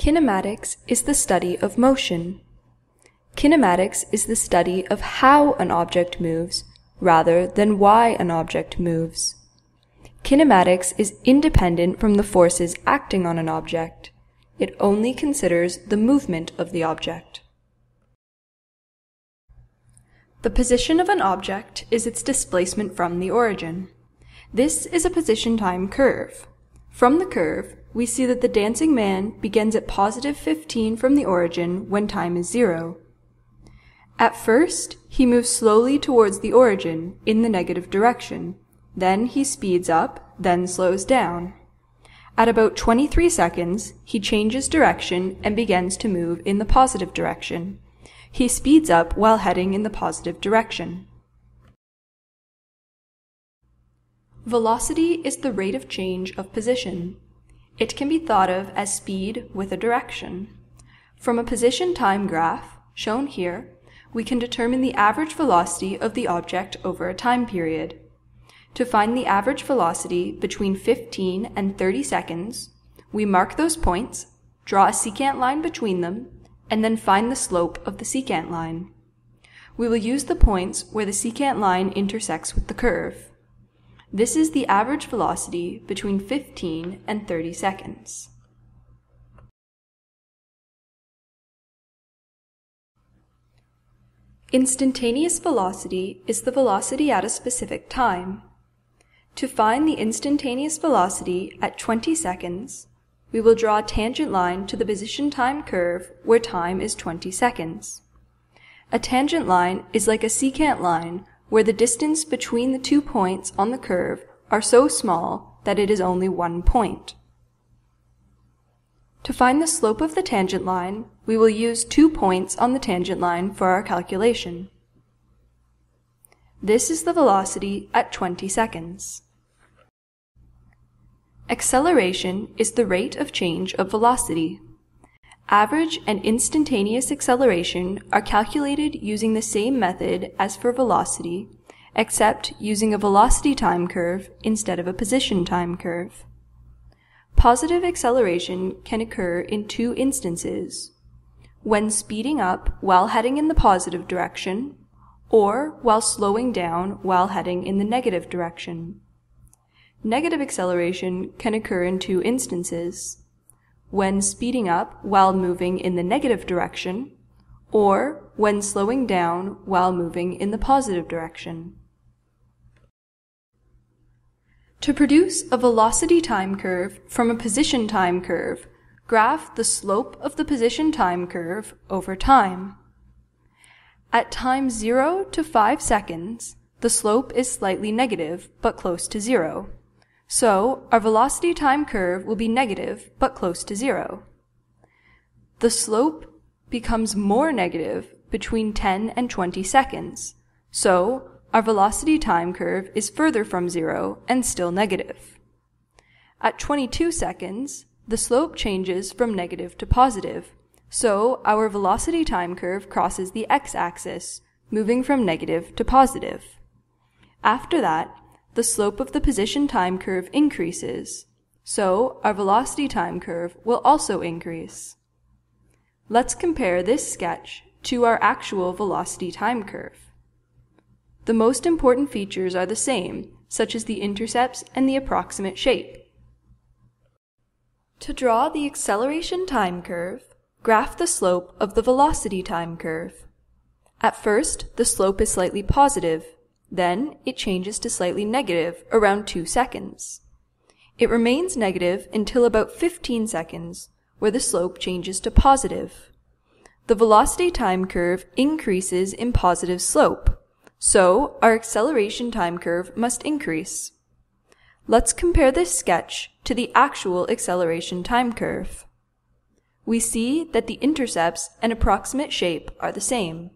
Kinematics is the study of motion. Kinematics is the study of how an object moves rather than why an object moves. Kinematics is independent from the forces acting on an object. It only considers the movement of the object. The position of an object is its displacement from the origin. This is a position-time curve. From the curve, we see that the dancing man begins at positive 15 from the origin when time is 0. At first, he moves slowly towards the origin in the negative direction. Then he speeds up, then slows down. At about 23 seconds, he changes direction and begins to move in the positive direction. He speeds up while heading in the positive direction. Velocity is the rate of change of position. It can be thought of as speed with a direction. From a position-time graph, shown here, we can determine the average velocity of the object over a time period. To find the average velocity between 15 and 30 seconds, we mark those points, draw a secant line between them, and then find the slope of the secant line. We will use the points where the secant line intersects with the curve. This is the average velocity between 15 and 30 seconds. Instantaneous velocity is the velocity at a specific time. To find the instantaneous velocity at 20 seconds, we will draw a tangent line to the position-time curve where time is 20 seconds. A tangent line is like a secant line where the distance between the 2 points on the curve are so small that it is only 1 point. To find the slope of the tangent line, we will use 2 points on the tangent line for our calculation. This is the velocity at 20 seconds. Acceleration is the rate of change of velocity. Average and instantaneous acceleration are calculated using the same method as for velocity, except using a velocity time curve instead of a position time curve. Positive acceleration can occur in 2 instances: when speeding up while heading in the positive direction, or while slowing down while heading in the negative direction. Negative acceleration can occur in 2 instances: when speeding up while moving in the negative direction, or when slowing down while moving in the positive direction. To produce a velocity time curve from a position time curve, graph the slope of the position time curve over time. At time 0 to 5 seconds, the slope is slightly negative but close to 0. So, our velocity time curve will be negative but close to 0. The slope becomes more negative between 10 and 20 seconds. So, our velocity time curve is further from 0 and still negative. At 22 seconds, the slope changes from negative to positive. So, our velocity time curve crosses the x-axis, moving from negative to positive. After that, the slope of the position time curve increases, so our velocity time curve will also increase. Let's compare this sketch to our actual velocity time curve. The most important features are the same, such as the intercepts and the approximate shape. To draw the acceleration time curve, graph the slope of the velocity time curve. At first, the slope is slightly positive. Then, it changes to slightly negative around 2 seconds. It remains negative until about 15 seconds, where the slope changes to positive. The velocity time curve increases in positive slope, so our acceleration time curve must increase. Let's compare this sketch to the actual acceleration time curve. We see that the intercepts and approximate shape are the same.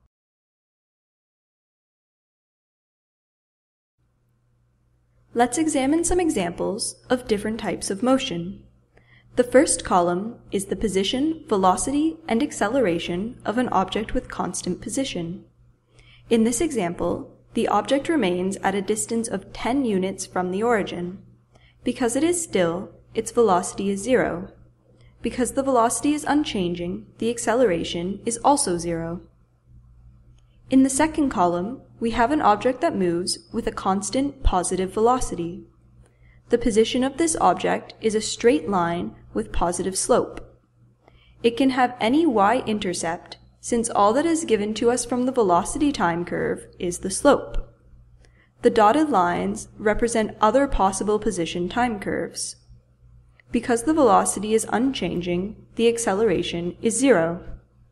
Let's examine some examples of different types of motion. The first column is the position, velocity, and acceleration of an object with constant position. In this example, the object remains at a distance of 10 units from the origin. Because it is still, its velocity is 0. Because the velocity is unchanging, the acceleration is also 0. In the second column, we have an object that moves with a constant positive velocity. The position of this object is a straight line with positive slope. It can have any y-intercept, since all that is given to us from the velocity time curve is the slope. The dotted lines represent other possible position time curves. Because the velocity is unchanging, the acceleration is 0.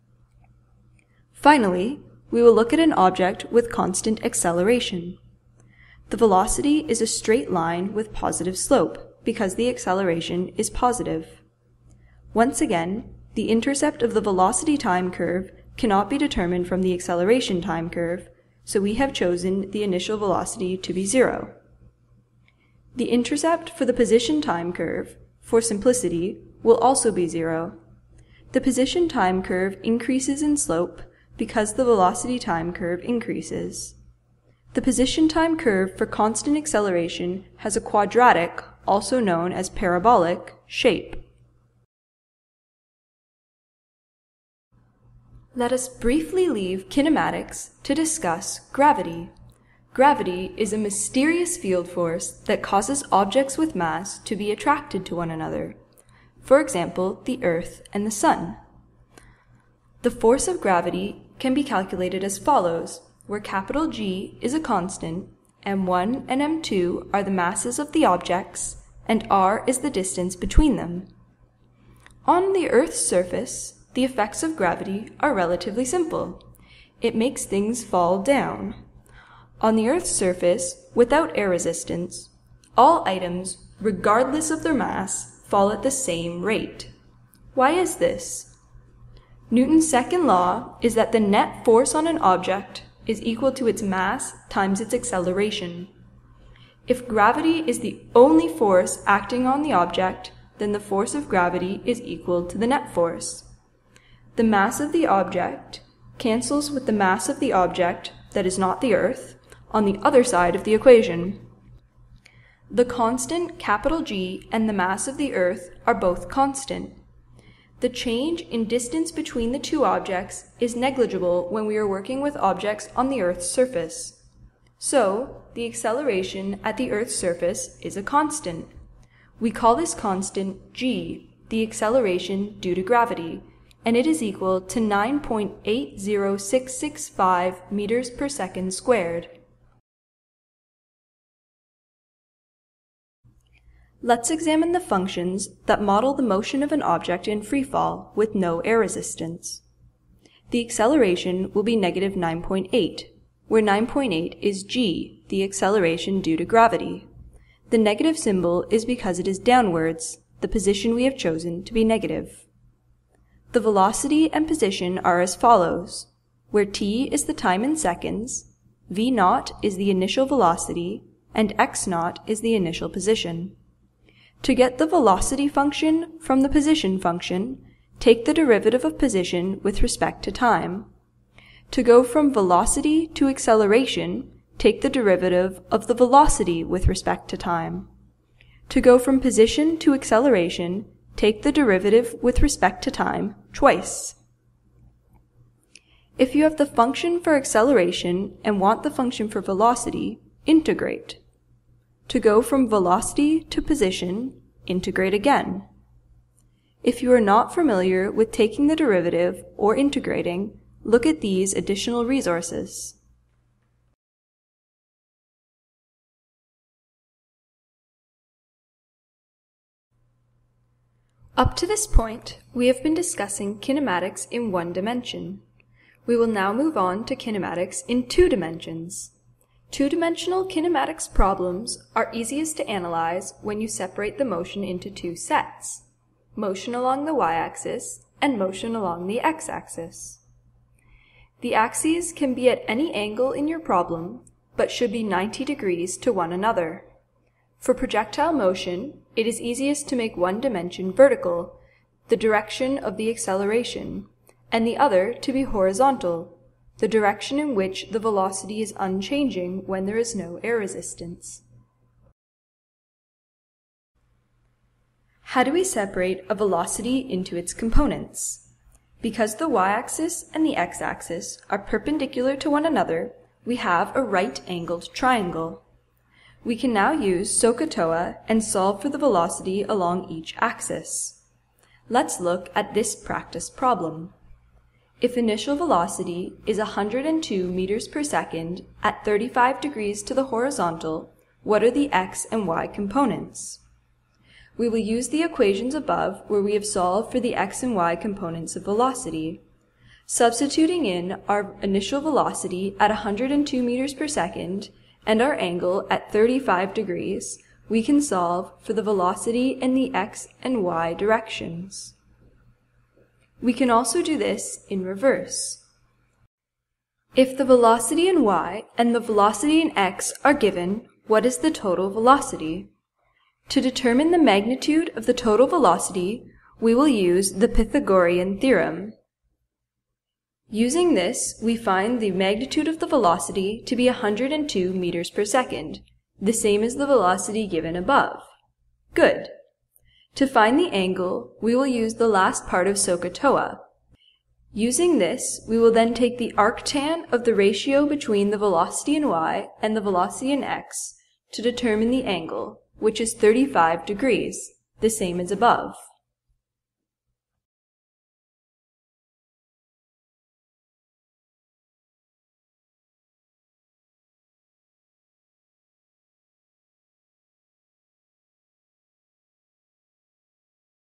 Finally, we will look at an object with constant acceleration. The velocity is a straight line with positive slope because the acceleration is positive. Once again, the intercept of the velocity time curve cannot be determined from the acceleration time curve, so we have chosen the initial velocity to be 0. The intercept for the position time curve, for simplicity, will also be 0. The position time curve increases in slope because the velocity time curve increases. The position time curve for constant acceleration has a quadratic, also known as parabolic, shape. Let us briefly leave kinematics to discuss gravity. Gravity is a mysterious field force that causes objects with mass to be attracted to one another. For example, the Earth and the Sun. The force of gravity can be calculated as follows, where capital G is a constant, m1 and m2 are the masses of the objects, and r is the distance between them. On the Earth's surface, the effects of gravity are relatively simple. It makes things fall down. On the Earth's surface, without air resistance, all items, regardless of their mass, fall at the same rate. Why is this? Newton's second law is that the net force on an object is equal to its mass times its acceleration. If gravity is the only force acting on the object, then the force of gravity is equal to the net force. The mass of the object cancels with the mass of the object that is not the Earth on the other side of the equation. The constant capital G and the mass of the Earth are both constant. The change in distance between the two objects is negligible when we are working with objects on the Earth's surface. So, the acceleration at the Earth's surface is a constant. We call this constant g, the acceleration due to gravity, and it is equal to 9.80665 meters per second squared. Let's examine the functions that model the motion of an object in freefall with no air resistance. The acceleration will be negative 9.8, where 9.8 is g, the acceleration due to gravity. The negative symbol is because it is downwards, the position we have chosen to be negative. The velocity and position are as follows, where t is the time in seconds, v0 is the initial velocity, and x0 is the initial position. To get the velocity function from the position function, take the derivative of position with respect to time. To go from velocity to acceleration, take the derivative of the velocity with respect to time. To go from position to acceleration, take the derivative with respect to time twice. If you have the function for acceleration and want the function for velocity, integrate. To go from velocity to position, integrate again. If you are not familiar with taking the derivative or integrating, look at these additional resources. Up to this point, we have been discussing kinematics in one dimension. We will now move on to kinematics in 2 dimensions. Two-dimensional kinematics problems are easiest to analyze when you separate the motion into 2 sets, motion along the y-axis and motion along the x-axis. The axes can be at any angle in your problem, but should be 90 degrees to one another. For projectile motion, it is easiest to make one dimension vertical, the direction of the acceleration, and the other to be horizontal, the direction in which the velocity is unchanging when there is no air resistance. How do we separate a velocity into its components? Because the y-axis and the x-axis are perpendicular to one another, we have a right-angled triangle. We can now use SOHCAHTOA and solve for the velocity along each axis. Let's look at this practice problem. If initial velocity is 102 meters per second at 35 degrees to the horizontal, what are the x and y components? We will use the equations above where we have solved for the x and y components of velocity. Substituting in our initial velocity at 102 meters per second and our angle at 35 degrees, we can solve for the velocity in the x and y directions. We can also do this in reverse. If the velocity in y and the velocity in x are given, what is the total velocity? To determine the magnitude of the total velocity, we will use the Pythagorean theorem. Using this, we find the magnitude of the velocity to be 102 meters per second, the same as the velocity given above. Good. To find the angle, we will use the last part of SOHCAHTOA. Using this, we will then take the arctan of the ratio between the velocity in y and the velocity in x to determine the angle, which is 35 degrees, the same as above.